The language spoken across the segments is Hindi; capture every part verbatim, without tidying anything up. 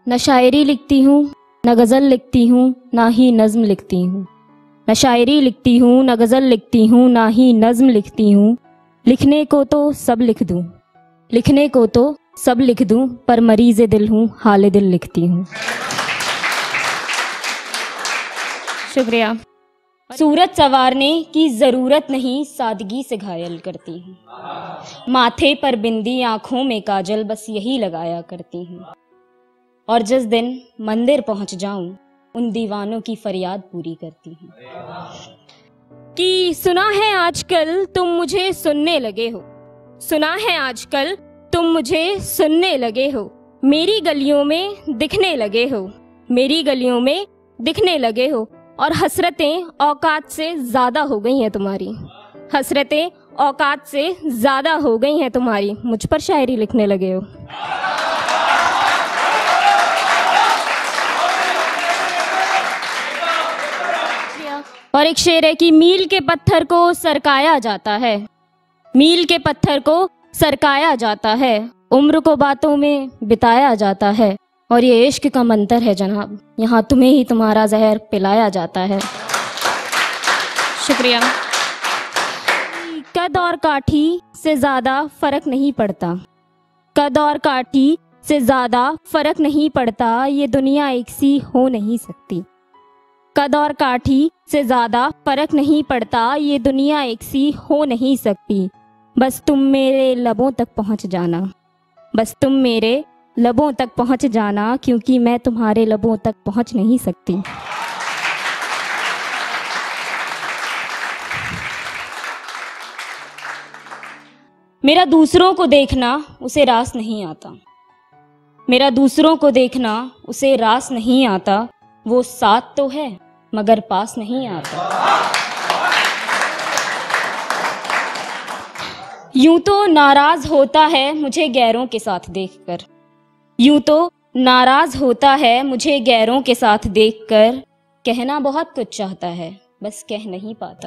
न शायरी लिखती हूँ, न गज़ल लिखती हूँ, ना ही नज़्म लिखती हूँ। न शायरी लिखती हूँ, न गज़ल लिखती हूँ, ना ही नज़्म लिखती हूँ। लिखने को तो सब लिख दूँ, लिखने को तो सब लिख दूँ, पर मरीज़ दिल हूँ, हाल दिल लिखती हूँ। शुक्रिया। सूरत संवारने की ज़रूरत नहीं, सादगी से घायल करती हूँ। माथे पर बिंदी, आँखों में काजल, बस यही लगाया करती हूँ। और जिस दिन मंदिर पहुँच जाऊँ, उन दीवानों की फरियाद पूरी करती हूँ कि सुना है आजकल तुम मुझे सुनने लगे हो, सुना है आजकल तुम मुझे सुनने लगे हो, मेरी गलियों में दिखने लगे हो, मेरी गलियों में दिखने लगे हो। और हसरतें औकात से ज़्यादा हो गई हैं तुम्हारी, हसरतें औकात से ज़्यादा हो गई हैं तुम्हारी, मुझ पर शायरी लिखने लगे हो। और एक शेर है कि मील के पत्थर को सरकाया जाता है, मील के पत्थर को सरकाया जाता है, उम्र को बातों में बिताया जाता है। और ये इश्क का मंतर है जनाब, यहाँ तुम्हें ही तुम्हारा जहर पिलाया जाता है। शुक्रिया। कद और काठी से ज़्यादा फ़र्क नहीं पड़ता, कद और काठी से ज़्यादा फ़र्क नहीं पड़ता, ये दुनिया एक सी हो नहीं सकती। कद और काठी से ज़्यादा फ़र्क नहीं पड़ता, ये दुनिया एक सी हो नहीं सकती। बस तुम मेरे लबों तक पहुँच जाना, बस तुम मेरे लबों तक पहुँच जाना, क्योंकि मैं तुम्हारे लबों तक पहुँच नहीं सकती। मेरा दूसरों को देखना उसे रास नहीं आता, मेरा दूसरों को देखना उसे रास नहीं आता, वो साथ तो है मगर पास नहीं आता। यूं तो नाराज होता है मुझे गैरों के साथ देखकर, यूं तो नाराज होता है मुझे गैरों के साथ देखकर, कहना बहुत कुछ चाहता है बस कह नहीं पाता।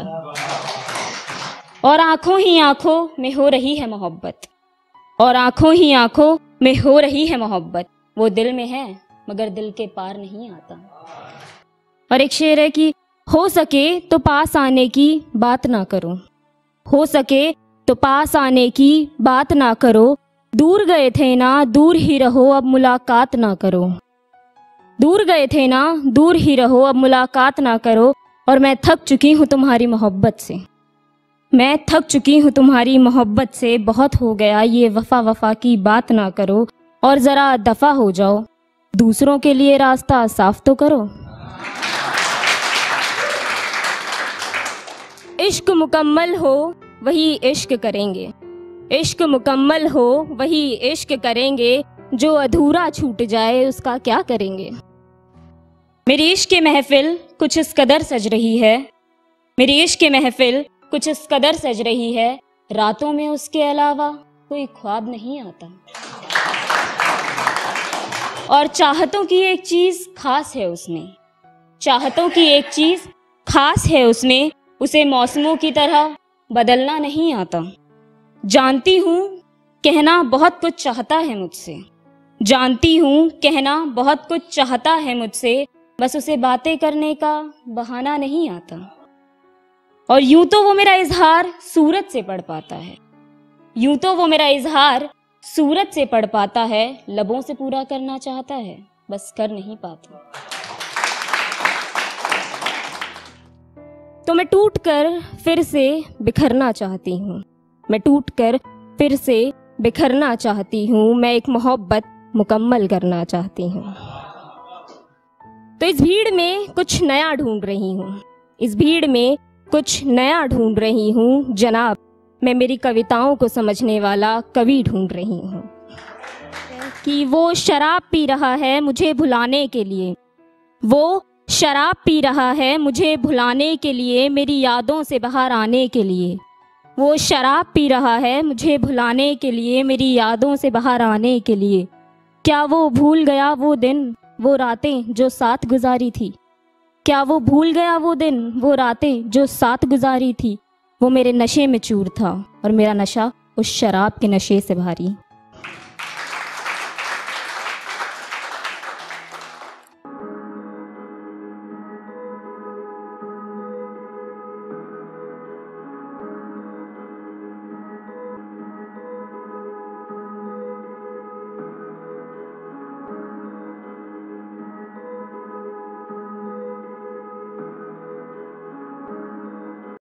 और आंखों ही आंखों में हो रही है मोहब्बत, और आंखों ही आंखों में हो रही है मोहब्बत, वो दिल में है मगर दिल के पार नहीं आता। और एक शेर है कि हो सके तो पास आने की बात ना करो, हो सके तो पास आने की बात ना करो, दूर गए थे ना दूर ही रहो, अब मुलाकात ना करो, दूर गए थे ना दूर ही रहो, अब मुलाकात ना करो। और मैं थक चुकी हूँ तुम्हारी मोहब्बत से, मैं थक चुकी हूँ तुम्हारी मोहब्बत से, बहुत हो गया ये वफा वफा की बात ना करो, और ज़रा दफ़ा हो जाओ, दूसरों के लिए रास्ता साफ तो करो। इश्क मुकम्मल हो वही इश्क करेंगे, इश्क मुकम्मल हो वही इश्क करेंगे, जो अधूरा छूट जाए उसका क्या करेंगे। मेरी इश्क की महफिल कुछ इस कदर सज रही है, मेरी इश्क की महफिल कुछ इस कदर सज रही है, रातों में उसके अलावा कोई ख्वाब नहीं आता। और चाहतों की एक चीज़ खास है उसमें, चाहतों की एक चीज़ खास है उसमें, उसे मौसमों की तरह बदलना नहीं आता। जानती हूँ कहना बहुत कुछ चाहता है मुझसे, जानती हूँ कहना बहुत कुछ चाहता है मुझसे, बस उसे बातें करने का बहाना नहीं आता। और यूं तो वो मेरा इजहार सूरत से पढ़ पाता है, यूं तो वो मेरा इजहार सूरत से पढ़ पाता है, लबों से पूरा करना चाहता है बस कर नहीं पाता। तो मैं टूट कर फिर से बिखरना चाहती हूँ, मैं टूट कर फिर से बिखरना चाहती हूँ, मैं एक मोहब्बत मुकम्मल करना चाहती हूँ। तो इस भीड़ में कुछ नया ढूंढ रही हूँ, इस भीड़ में कुछ नया ढूंढ रही हूँ जनाब, मैं मेरी कविताओं को समझने वाला कवि ढूंढ रही हूँ। कि वो शराब पी रहा है मुझे भुलाने के लिए, वो शराब पी रहा है मुझे भुलाने के लिए, मेरी यादों से बाहर आने के लिए, वो शराब पी रहा है मुझे भुलाने के लिए, मेरी यादों से बाहर आने के लिए। क्या वो भूल गया वो दिन वो रातें जो साथ गुजारी थी, क्या वो भूल गया वो दिन वो रातें जो साथ गुजारी थी, वो मेरे नशे में चूर था और मेरा नशा उस शराब के नशे से भारी।